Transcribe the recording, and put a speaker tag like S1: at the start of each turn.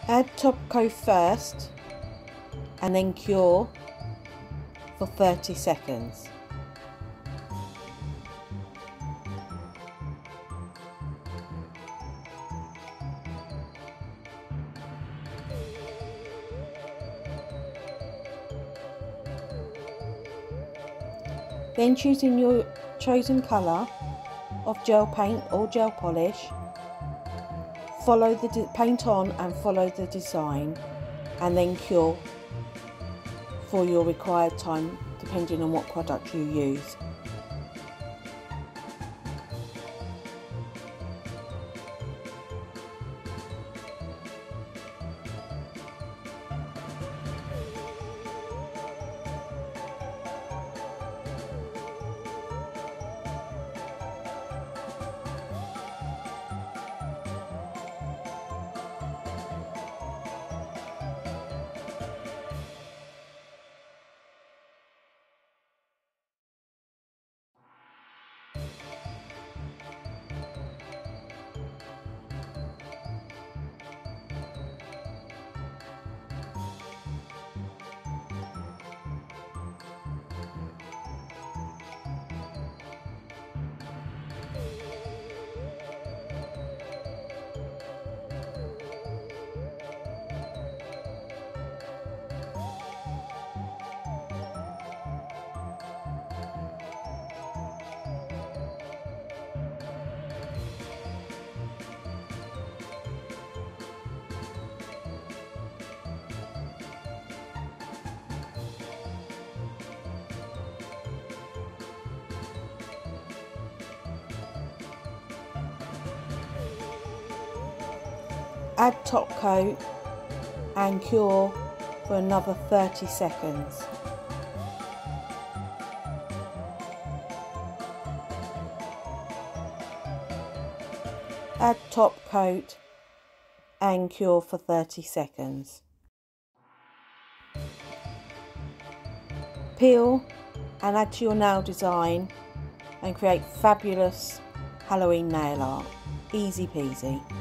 S1: Add top coat first and then cure for 30 seconds. Then, choosing your chosen colour of gel paint or gel polish, follow the paint on and follow the design, and then cure for your required time depending on what product you use. Add top coat and cure for another 30 seconds. Add top coat and cure for 30 seconds. Peel and add to your nail design and create fabulous Halloween nail art. Easy peasy.